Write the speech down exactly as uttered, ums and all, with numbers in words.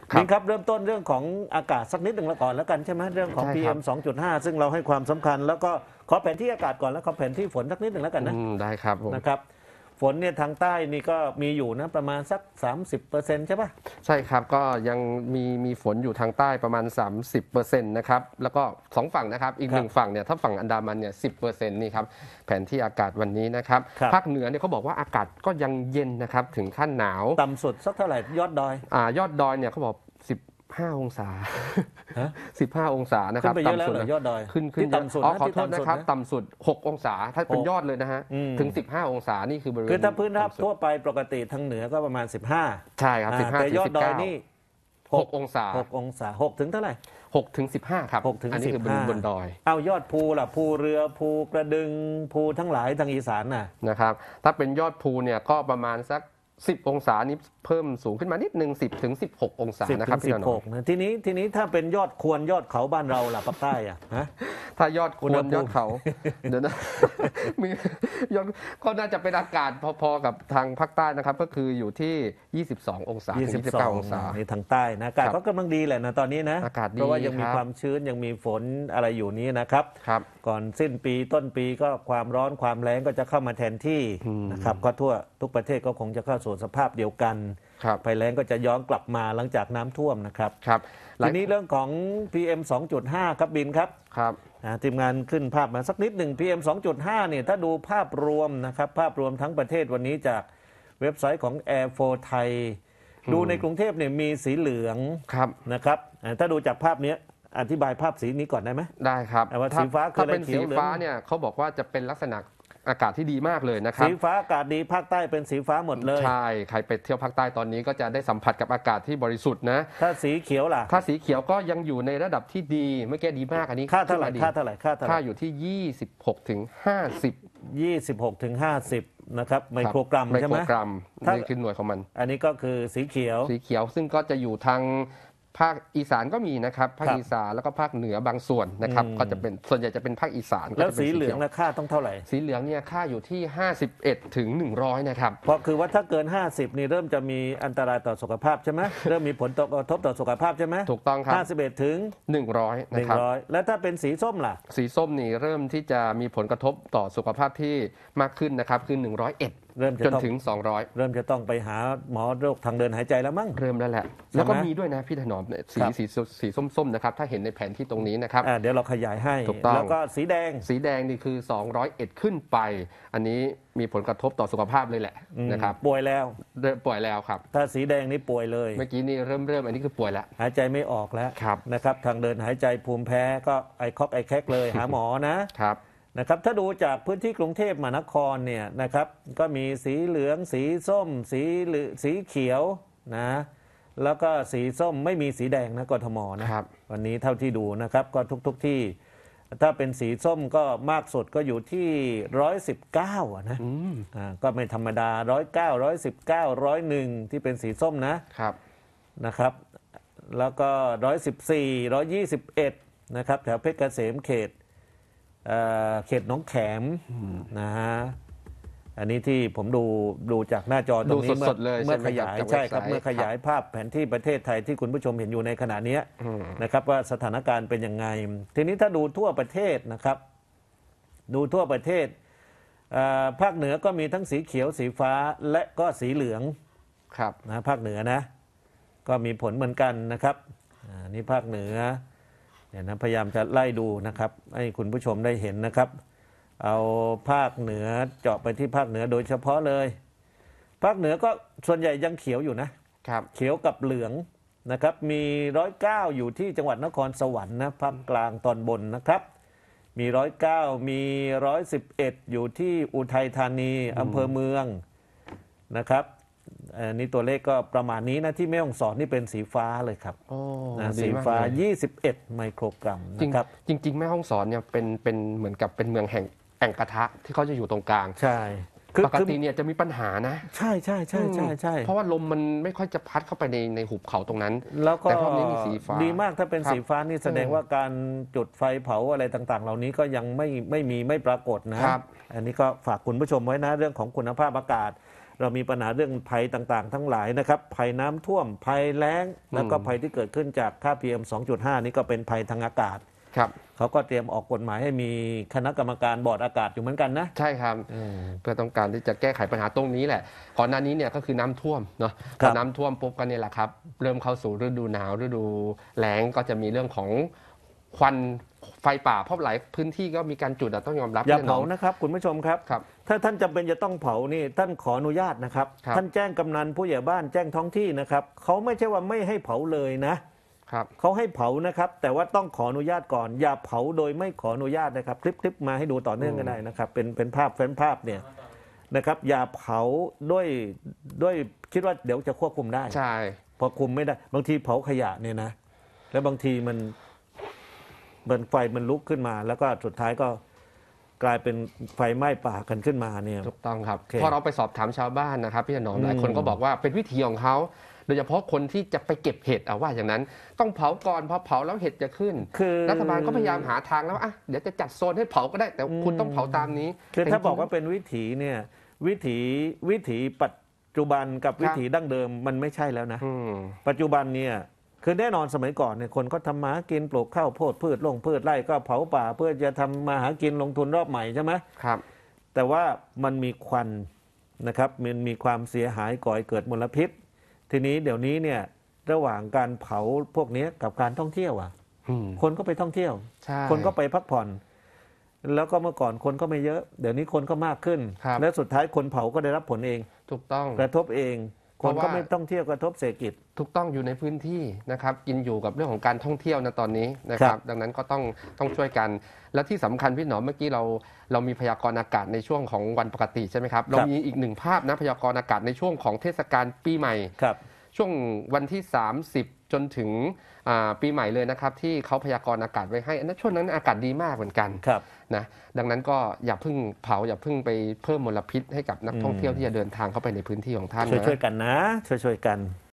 บินครับเริ่มต้นเรื่องของอากาศสักนิดหนึ่งแล้วก่อนแล้วกันใช่ไหมเรื่องของ พี เอ็ม สองจุดห้า ซึ่งเราให้ความสำคัญแล้วก็ขอแผนที่อากาศก่อนแล้วขอแผนที่ฝนสักนิดหนึ่งแล้วกันนะได้ครับผมนะครับฝนเนี่ยทางใต้นี่ก็มีอยู่นะประมาณสัก สามสิบเปอร์เซ็นต์ ใช่ปะใช่ครับก็ยังมีมีฝนอยู่ทางใต้ประมาณ สามสิบเปอร์เซ็นต์ นะครับแล้วก็สองฝั่งนะครับอีกหนึ่งฝั่งเนี่ยถ้าฝั่งอันดามันเนี่ย สิบเปอร์เซ็นต์ นี่ครับแผนที่อากาศวันนี้นะครับภาคเหนือเนี่ยเขาบอกว่าอากาศก็ยังเย็นนะครับถึงขั้นหนาวต่ำสุดสักเท่าไหร่ยอดดอยอ่ายอดดอยเนี่ยเขาบอกสิบห้าองศาสิบห้าองศานะครับต่ำสุดยอดดอยขึ้นขึ้นต่ำสุดอ๋อขอโทษนะครับต่ำสุดหกองศาถ้าเป็นยอดเลยนะฮะถึงสิบห้าองศานี่คือบริเวณคือถ้าพื้นราบทั่วไปปกติทางเหนือก็ประมาณสิบห้าใช่ครับสิบห้าแต่ยอดดอยนี่หกองศาหกองศาหกถึงเท่าไหร่หกถึงสิบห้าครับหกถึงอันนี้คือบนบนดอยเอายอดภูล่ะภูเรือภูกระดึงภูทั้งหลายทางอีสานน่ะนะครับถ้าเป็นยอดภูเนี่ยก็ประมาณสักสิบองศานี้เพิ่มสูงขึ้นมานิดนึงสิบถึงสิบหกองศานะครับพี่น้องนะทีนี้ทีนี้ถ้าเป็นยอดควรยอดเขาบ้านเราล่ะภาคใต้อ่ะฮะถ้ายอดควรยอดเขาเดี๋ยวนะมียอดก็น่าจะเป็นอากาศพอๆกับทางภาคใต้นะครับก็คืออยู่ที่ยี่สิบสององศาถึงยี่สิบเก้าองศานี่ทางใต้นะอากาศก็กำลังดีแหละนะตอนนี้นะอากาศดีเพราะว่ายังมีความชื้นยังมีฝนอะไรอยู่นี้นะครับครับก่อนสิ้นปีต้นปีก็ความร้อนความแล้งก็จะเข้ามาแทนที่นะครับก็ทั่วทุกประเทศก็คงจะเข้าสู่สภาพเดียวกันภัยแล้งก็จะย้อนกลับมาหลังจากน้ำท่วมนะครับครับทีนี้เรื่องของ พี เอ็ม สองจุดห้า ครับบินครับครับทีมงานขึ้นภาพมาสักนิดหนึ่ง พี เอ็ม สองจุดห้า เนี่ยถ้าดูภาพรวมนะครับภาพรวมทั้งประเทศวันนี้จากเว็บไซต์ของ Air โฟร์ Thai ดูในกรุงเทพเนี่ยมีสีเหลืองนะครับถ้าดูจากภาพนี้อธิบายภาพสีนี้ก่อนได้ไหมได้ครับว่าสีฟ้าคือถ้าเป็นสีฟ้าเนี่ยเขาบอกว่าจะเป็นลักษณะอากาศที่ดีมากเลยนะครับสีฟ้าอากาศดีภาคใต้เป็นสีฟ้าหมดเลยใช่ใครไปเที่ยวภาคใต้ตอนนี้ก็จะได้สัมผัสกับอากาศที่บริสุทธิ์นะถ้าสีเขียวล่ะถ้าสีเขียวก็ยังอยู่ในระดับที่ดีเมื่อกี้ดีมากอันนี้ค่าเท่าไหร่ค่าเท่าไหร่ค่าเท่าไหร่ค่าอยู่ที่ยี่สิบหกถึงห้าสิบยี่สิบหกถึงห้าสิบนะครับไมโครกรัมใช่ไหมไมโครกรัมนี่คือหน่วยของมันอันนี้ก็คือสีเขียวสีเขียวซึ่งก็จะอยู่ทางภาคอีสานก็มีนะครับภาคอีสานแล้วก็ภาคเหนือบางส่วนนะครับก็จะเป็นส่วนใหญ่จะเป็นภาคอีสานแล้วสีเหลืองราคาต้องเท่าไหร่สีเหลืองเนี่ยค่าอยู่ที่ห้าสิบเอ็ดถึงหนึ่งร้อยนะครับเพราะคือว่าถ้าเกินห้าสิบนี่เริ่มจะมีอันตรายต่อสุขภาพใช่ไหมเริ่มมีผลกระทบต่อสุขภาพใช่ไหมถูกต้องครับห้าสิบเอ็ดถึงหนึ่งร้อยนะครับแล้วถ้าเป็นสีส้มล่ะสีส้มนี่เริ่มที่จะมีผลกระทบต่อสุขภาพที่มากขึ้นนะครับคือหนึ่งร้อยเอ็ดเริ่มจนถึงสองร้อยเริ่มจะต้องไปหาหมอโรคทางเดินหายใจแล้วมั้งเริ่มแล้วแหละแล้วก็มีด้วยนะพี่ถนอมสีสีสีส้มๆนะครับถ้าเห็นในแผนที่ตรงนี้นะครับเดี๋ยวเราขยายให้ถูกต้องแล้วก็สีแดงสีแดงนี่คือสองร้อยเอ็ดขึ้นไปอันนี้มีผลกระทบต่อสุขภาพเลยแหละนะครับป่วยแล้วเริ่มป่วยแล้วครับถ้าสีแดงนี่ป่วยเลยเมื่อกี้นี่เริ่มเริ่มอันนี้คือป่วยแล้วหายใจไม่ออกแล้วนะครับทางเดินหายใจภูมิแพ้ก็ไอคอกไอแคกเลยหาหมอนะครับนะครับถ้าดูจากพื้นที่กรุงเทพมหานครเนี่ยนะครับก็มีสีเหลืองสีส้มสีเหลืองสีเขียวนะแล้วก็สีส้มไม่มีสีแดงนะกทมนะครับวันนี้เท่าที่ดูนะครับก็ทุกๆ ที่ถ้าเป็นสีส้มก็มากสุดก็อยู่ที่หนึ่งร้อยสิบเก้าอ่ะนะอ่าก็ไม่ธรรมดาหนึ่งร้อยเก้า หนึ่งร้อยสิบเก้า หนึ่งร้อยเอ็ดที่เป็นสีส้มนะครับนะครับแล้วก็หนึ่งร้อยสิบสี่ หนึ่งร้อยยี่สิบเอ็ดนะครับแถวเพชรเกษมเขตเขตหนองแขมนะฮะอันนี้ที่ผมดูดูจากหน้าจอตรงนี้เมื่อเมื่อขยายใช่ครับเมื่อขยายภาพแผนที่ประเทศไทยที่คุณผู้ชมเห็นอยู่ในขณะนี้นะครับว่าสถานการณ์เป็นยังไงทีนี้ถ้าดูทั่วประเทศนะครับดูทั่วประเทศภาคเหนือก็มีทั้งสีเขียวสีฟ้าและก็สีเหลืองครับนะภาคเหนือนะก็มีผลเหมือนกันนะครับนี่ภาคเหนือเนี่ยนะพยายามจะไล่ดูนะครับให้คุณผู้ชมได้เห็นนะครับเอาภาคเหนือเจาะไปที่ภาคเหนือโดยเฉพาะเลยภาคเหนือก็ส่วนใหญ่ยังเขียวอยู่นะครับเขียวกับเหลืองนะครับมีหนึ่งร้อยเก้าอยู่ที่จังหวัดนครสวรรค์นะภาคกลางตอนบนนะครับมีหนึ่งร้อยเก้ามีหนึ่งร้อยสิบเอ็ดอยู่ที่อุทัยธานีอำเภอเมืองนะครับอันนี้ตัวเลขก็ประมาณนี้นะที่แม่ฮ่องสอนนี่เป็นสีฟ้าเลยครับนะสีฟ้ายี่สิบเอ็ดไมโครกรัมนะครับจริงๆแม่ฮ่องสอนเนี่ยเป็นเป็นเหมือนกับเป็นเมืองแห่งแอ่งกระทะที่เขาจะอยู่ตรงกลางใช่ปกติเนี่ยจะมีปัญหานะใช่ใช่ใช่ใช่ใช่เพราะว่าลมมันไม่ค่อยจะพัดเข้าไปในในหุบเขาตรงนั้นแล้วก็แต่รอบนี้มีสีฟ้าดีมากถ้าเป็นสีฟ้านี่แสดงว่าการจุดไฟเผาอะไรต่างๆเหล่านี้ก็ยังไม่ไม่มีไม่ปรากฏนะอันนี้ก็ฝากคุณผู้ชมไว้นะเรื่องของคุณภาพอากาศเรามีปัญหาเรื่องภัยต่างๆ ทั้งหลายนะครับภัยน้ำท่วมภัยแล้งแล้วก็ภัยที่เกิดขึ้นจากค่า พี เอ็ม สองจุดห้า นี่ก็เป็นภัยทางอากาศครับเขาก็เตรียมออกกฎหมายให้มีคณะกรรมการบอร์ดอากาศอยู่เหมือนกันนะใช่ครับเพื่อต้องการที่จะแก้ไขปัญหาตรงนี้แหละก่อนหน้านี้เนี่ยก็คือน้ำท่วมเนาะพอน้ำท่วมปุ๊บก็เนี่ยแหละครับเริ่มเข้าสู่ฤดูหนาวฤดูแล้งก็จะมีเรื่องของควันไฟป่าเพราะหลายพื้นที่ก็มีการจุดต้องยอมรับอย่าเผานะครับคุณผู้ชมครับครับถ้าท่านจำเป็นจะต้องเผานี่ท่านขออนุญาตนะครับท่านแจ้งกำนันผู้ใหญ่บ้านแจ้งท้องที่นะครับเขาไม่ใช่ว่าไม่ให้เผาเลยนะครับเขาให้เผานะครับแต่ว่าต้องขออนุญาตก่อนอย่าเผาโดยไม่ขออนุญาตนะครับคลิปคลิปมาให้ดูต่อเนื่องก็ได้นะครับเป็นเป็นภาพแฟ้มภาพเนี่ยนะครับอย่าเผาด้วยด้วยคิดว่าเดี๋ยวจะควบคุมได้ใช่พอคุมไม่ได้บางทีเผาขยะเนี่ยนะแล้วบางทีมันเบินไฟมันลุกขึ้นมาแล้วก็สุดท้ายก็กลายเป็นไฟไหม้ป่ากันขึ้นมาเนี่ยถูกต้องครับพอเราไปสอบถามชาวบ้านนะครับพี่ถนอมหลายคนก็บอกว่าเป็นวิธีของเขาโดยเฉพาะคนที่จะไปเก็บเห็ดเอาว่าอย่างนั้นต้องเผาก่อนพอเผาแล้วเห็ดจะขึ้นคือรัฐบาลก็พยายามหาทางแล้วอ่ะเดี๋ยวจะจัดโซนให้เผาก็ได้แต่คุณต้องเผาตามนี้คือถ้าบอกว่าเป็นวิถีเนี่ยวิถีวิถีปัจจุบันกับวิถีดั้งเดิมมันไม่ใช่แล้วนะปัจจุบันเนี่ยคือแน่นอนสมัยก่อนเนี่ยคนก็ทำมาหากินปลูกข้าวโพดพืชลงพืชไร่ก็เผาป่าเพื่อจะทำมาหากินลงทุนรอบใหม่ใช่ไหมครับแต่ว่ามันมีควันนะครับมันมีความเสียหายก่อให้เกิดมลพิษทีนี้เดี๋ยวนี้เนี่ยระหว่างการเผาพวกนี้กับการท่องเที่ยวอ่ะคนก็ไปท่องเที่ยวคนก็ไปพักผ่อนแล้วก็เมื่อก่อนคนก็ไม่เยอะเดี๋ยวนี้คนก็มากขึ้นและสุดท้ายคนเผาก็ได้รับผลเองถูกต้องกระทบเองคนก็ไม่ต้องเที่ยวกระทบเศรษฐกิจถูกต้องอยู่ในพื้นที่นะครับกินอยู่กับเรื่องของการท่องเที่ยวนะตอนนี้นะครับดังนั้นก็ต้องต้องช่วยกันและที่สำคัญพี่หนอมเมื่อกี้เราเรามีพยากรณ์อากาศในช่วงของวันปกติใช่ไหมครับเรามีอีกหนึ่งภาพนะพยากรณ์อากาศในช่วงของเทศกาลปีใหม่ช่วงวันที่สามสิบจนถึงปีใหม่เลยนะครับที่เขาพยากรณ์อากาศไว้ให้อันนั้นช่วงนั้นอากาศดีมากเหมือนกันนะดังนั้นก็อย่าเพิ่งเผาอย่าเพิ่งไปเพิ่มมลพิษให้กับนักท่องเที่ยวที่จะเดินทางเข้าไปในพื้นที่ของท่านนะช่วยๆกันนะช่วยๆกัน